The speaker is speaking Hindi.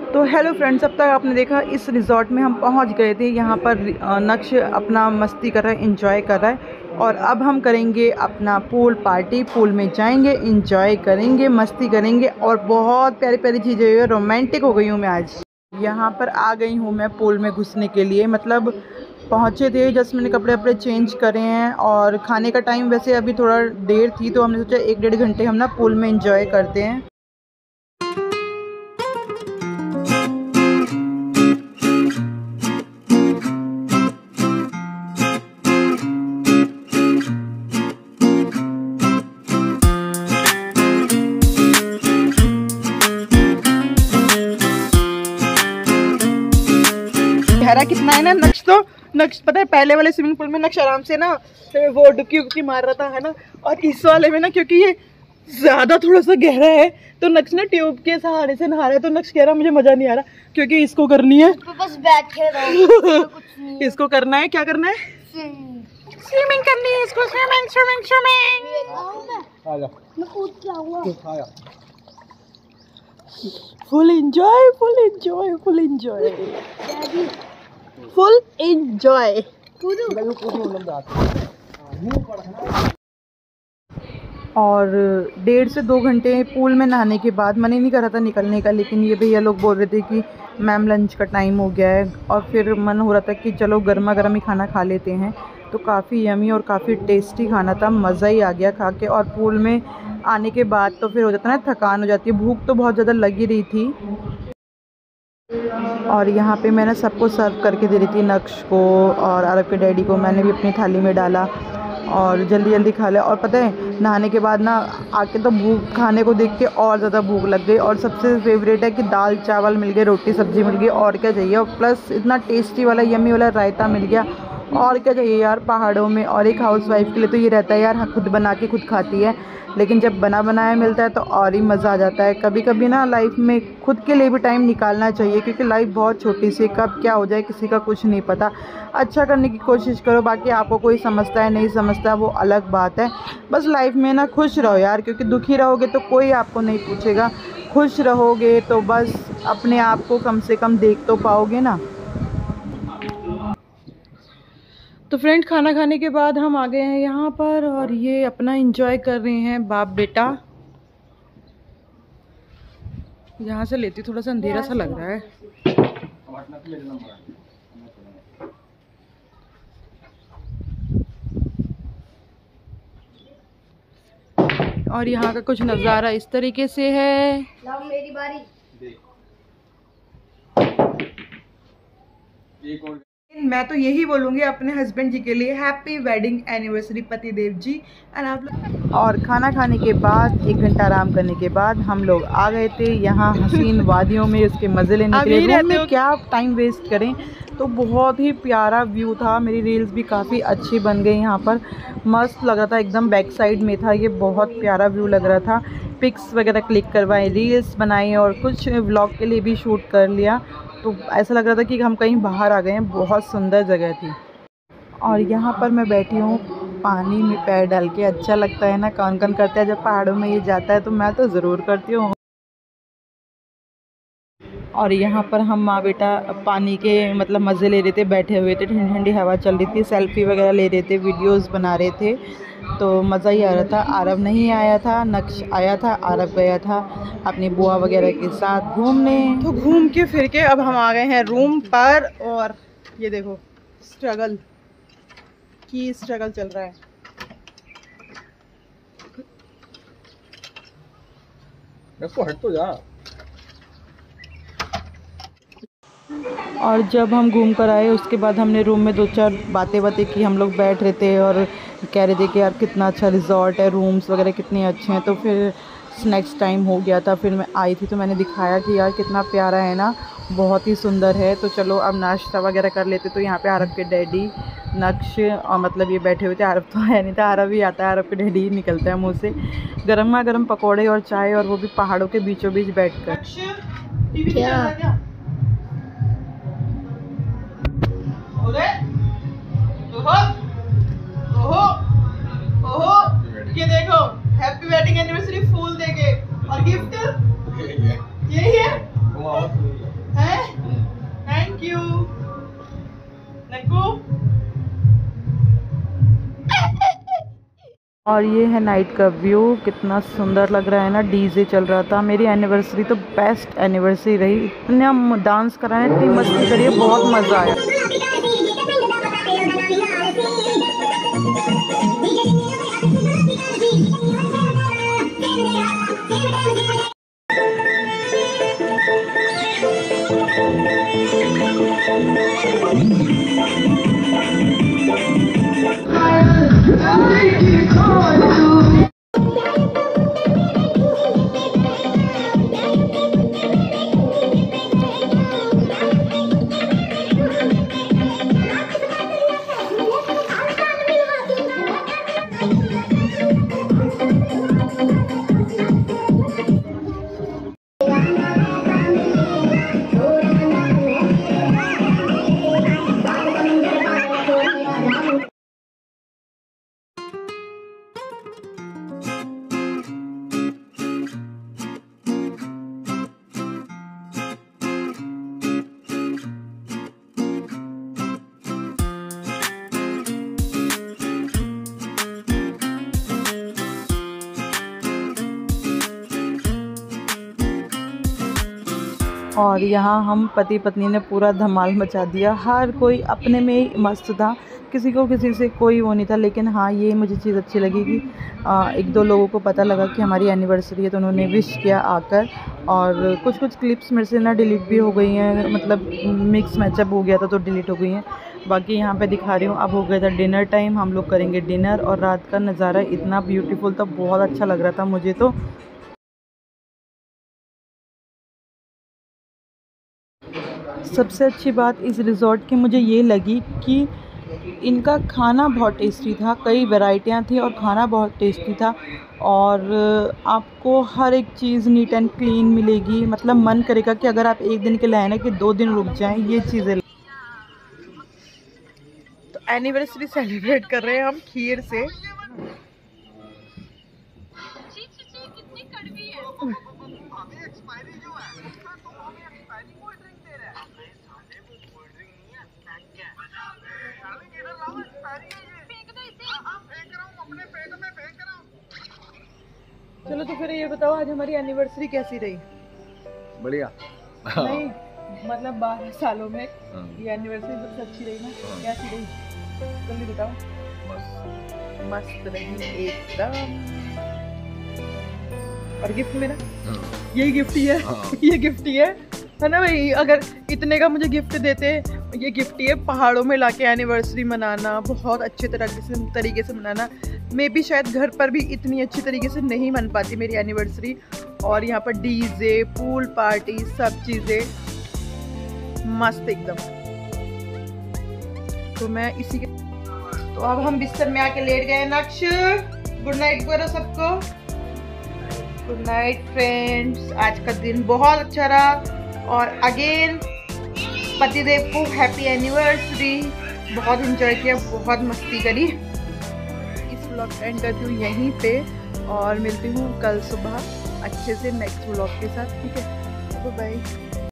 तो हेलो फ्रेंड्स, अब तक आपने देखा इस रिज़ॉर्ट में हम पहुंच गए थे। यहाँ पर नक्श अपना मस्ती कर रहा है, इंजॉय कर रहा है। और अब हम करेंगे अपना पूल पार्टी। पूल में जाएंगे, इंजॉय करेंगे, मस्ती करेंगे और बहुत प्यारी प्यारी चीज़ें हुई है। रोमांटिक हो गई हूँ मैं आज। यहाँ पर आ गई हूँ मैं पूल में घुसने के लिए। मतलब पहुँचे थे, जस्ट मैंने कपड़े वपड़े चेंज करे हैं। और खाने का टाइम वैसे अभी थोड़ा देर थी, तो हमने सोचा 1-1.5 घंटे हम ना पूल में इंजॉय करते हैं। गहरा कितना है ना नक्श पता है, पहले वाले स्विमिंग पूल में नक्श आराम से ना वो डुबकी उबकी मार रहा था, है ना। और इस वाले में ना, क्योंकि ये ज्यादा थोड़ा सा गहरा है, तो नक्श ना ट्यूब के सहारे से नहा रहा है। तो नक्श कह रहा मुझे मजा नहीं आ रहा, क्योंकि इसको करनी है, बस बैठे रहो। इसको करना है। क्या करना है? स्विमिंग करनी है इसको। Swimming swimming swimming. मैं कूद के आऊंगा। Full enjoy, full enjoy, full enjoy, full enjoy. और 1.5 से 2 घंटे पूल में नहाने के बाद मन ही नहीं कर रहा था निकलने का, लेकिन ये भैया लोग बोल रहे थे कि मैम लंच का टाइम हो गया है। और फिर मन हो रहा था कि चलो गर्मा गर्म ही खाना खा लेते हैं। तो काफ़ी यमी और काफ़ी टेस्टी खाना था, मज़ा ही आ गया खा के। और पूल में आने के बाद तो फिर हो जाता है ना, थकान हो जाती है। भूख तो बहुत ज़्यादा लगी रही थी। और यहाँ पे मैंने सबको सर्व करके दे रही थी, नक्श को और अरब के डैडी को। मैंने भी अपनी थाली में डाला और जल्दी जल्दी खा लिया। और पता है, नहाने के बाद ना आके तो भूख, खाने को देख के और ज़्यादा भूख लग गई। और सबसे फेवरेट है कि दाल चावल मिल गए, रोटी सब्ज़ी मिल गई, और क्या चाहिए। और प्लस इतना टेस्टी वाला यमी वाला रायता मिल गया, और क्या चाहिए यार पहाड़ों में। और एक हाउसवाइफ के लिए तो ये रहता है यार, खुद बना के खुद खाती है, लेकिन जब बना बनाया मिलता है तो और ही मज़ा आ जाता है। कभी कभी ना लाइफ में खुद के लिए भी टाइम निकालना चाहिए, क्योंकि लाइफ बहुत छोटी सी, कब क्या हो जाए किसी का कुछ नहीं पता। अच्छा करने की कोशिश करो, बाकी आपको कोई समझता है नहीं समझता वो अलग बात है। बस लाइफ में ना खुश रहो यार, क्योंकि दुखी रहोगे तो कोई आपको नहीं पूछेगा। खुश रहोगे तो बस अपने आप को कम से कम देख तो पाओगे ना। तो फ्रेंड, खाना खाने के बाद हम आ गए हैं यहाँ पर, और ये अपना एंजॉय कर रहे हैं बाप बेटा। यहाँ से लेती, थोड़ा सा अंधेरा सा लग रहा है। और यहाँ का कुछ नज़ारा इस तरीके से है। मेरी बारी। मैं तो यही बोलूँगी अपने हस्बैंड जी के लिए, हैप्पी वेडिंग एनिवर्सरी पतिदेव जी। एंड आप लोग, और खाना खाने के बाद 1 घंटा आराम करने के बाद हम लोग आ गए थे यहाँ हसीन वादियों में, उसके मज़े लेने के लिए। रूम में क्या टाइम वेस्ट करें। तो बहुत ही प्यारा व्यू था। मेरी रील्स भी काफ़ी अच्छी बन गई यहाँ पर, मस्त लग रहा था। एकदम बैक साइड में था ये, बहुत प्यारा व्यू लग रहा था। पिक्स वगैरह क्लिक करवाए, रील्स बनाई और कुछ व्लॉग के लिए भी शूट कर लिया। तो ऐसा लग रहा था कि हम कहीं बाहर आ गए हैं। बहुत सुंदर जगह थी। और यहाँ पर मैं बैठी हूँ पानी में पैर डाल के। अच्छा लगता है ना, कौन कौन करता है जब पहाड़ों में ये जाता है, तो मैं तो ज़रूर करती हूँ। और यहाँ पर हम माँ बेटा पानी के मतलब मज़े ले रहे थे, बैठे हुए थे, ठंडी ठंडी हवा चल रही थी, सेल्फी वगैरह ले रहे थे, वीडियोस बना रहे थे। तो मज़ा ही आ रहा था। आरब नहीं आया था, नक्श आया था। आरब गया था अपनी बुआ वगैरह के साथ घूमने। तो घूम के फिर के अब हम आ गए हैं रूम पर। और ये देखो स्ट्रगल चल रहा है। इसको हट तो जा। और जब हम घूम कर आए उसके बाद हमने रूम में 2-4 बातें की। हम लोग बैठ रहे थे और कह रहे थे कि यार कितना अच्छा रिजॉर्ट है, रूम्स वगैरह कितने अच्छे हैं। तो फिर स्नैक्स टाइम हो गया था। फिर मैं आई थी तो मैंने दिखाया कि यार कितना प्यारा है ना, बहुत ही सुंदर है। तो चलो अब नाश्ता वगैरह कर लेते। तो यहाँ पे आरब के डैडी, नक्श और मतलब ये बैठे हुए थे। आरब तो है नहीं था, आरब ही आता है, आरब के डैडी ही निकलता है मुँह से। गर्मा गर्म पकौड़े और चाय, और वो भी पहाड़ों के बीचों बीच बैठ कर। क्या ओहो, ये देखो हैप्पी वेडिंग एनिवर्सरी फूल देके। और गिफ्ट यही है। और ये है नाइट का व्यू, कितना सुंदर लग रहा है ना। डीजे चल रहा था। मेरी एनिवर्सरी तो बेस्ट एनिवर्सरी रही। इतना डांस कराए, इतनी मस्ती करी है, बहुत मज़ा आया। और यहाँ हम पति पत्नी ने पूरा धमाल मचा दिया। हर कोई अपने में ही मस्त था, किसी को किसी से कोई वो नहीं था। लेकिन हाँ, ये मुझे चीज़ अच्छी लगी कि एक दो लोगों को पता लगा कि हमारी एनिवर्सरी है, तो उन्होंने विश किया आकर। और कुछ कुछ क्लिप्स मेरे से ना डिलीट भी हो गई हैं, मतलब मिक्स मैचअप हो गया था तो डिलीट हो गई हैं। बाकी यहाँ पे दिखा रही हूँ। अब हो गया था डिनर टाइम, हम लोग करेंगे डिनर। और रात का नज़ारा इतना ब्यूटीफुल था, बहुत अच्छा लग रहा था मुझे तो। सबसे अच्छी बात इस रिज़ॉर्ट की मुझे ये लगी कि इनका खाना बहुत टेस्टी था, कई वैरायटियाँ थी और खाना बहुत टेस्टी था। और आपको हर एक चीज़ नीट एंड क्लीन मिलेगी। मतलब मन करेगा कि अगर आप एक दिन के लिए आए ना कि 2 दिन रुक जाएं, ये चीज़ें। तो एनिवर्सरी सेलिब्रेट कर रहे हैं हम खीर से। चलो तो फिर ये बताओ, आज हमारी एनिवर्सरी कैसी रही? बढ़िया। नहीं मतलब 12 सालों में ये एनिवर्सरी सबसे अच्छी रही ना? कैसी रही जल्दी बताओ। मस्त रही एकदम। और गिफ्ट मेरा यही गिफ्ट ही है। ये गिफ्ट ही है ना भाई? अगर इतने का मुझे गिफ्ट देते, ये गिफ्ट ही है। पहाड़ों में लाके एनिवर्सरी मनाना, बहुत अच्छे तरीके से मनाना। मे भी शायद घर पर भी इतनी अच्छी तरीके से नहीं मन पाती मेरी एनिवर्सरी। और यहाँ पर डीजे, पूल पार्टी, सब चीज़ें मस्त एकदम। तो मैं इसी के तो अब हम बिस्तर में आके लेट गए। नक्श गुड नाइट करो सबको। Good night friends. आज का दिन बहुत अच्छा रहा। और अगेन पतिदेव को हैप्पी एनिवर्सरी। बहुत एंजॉय किया, बहुत मस्ती करी। इस व्लॉग का एंड करती हूँ यहीं पे और मिलती हूँ कल सुबह अच्छे से नेक्स्ट व्लॉग के साथ। ठीक है, बाय बाय।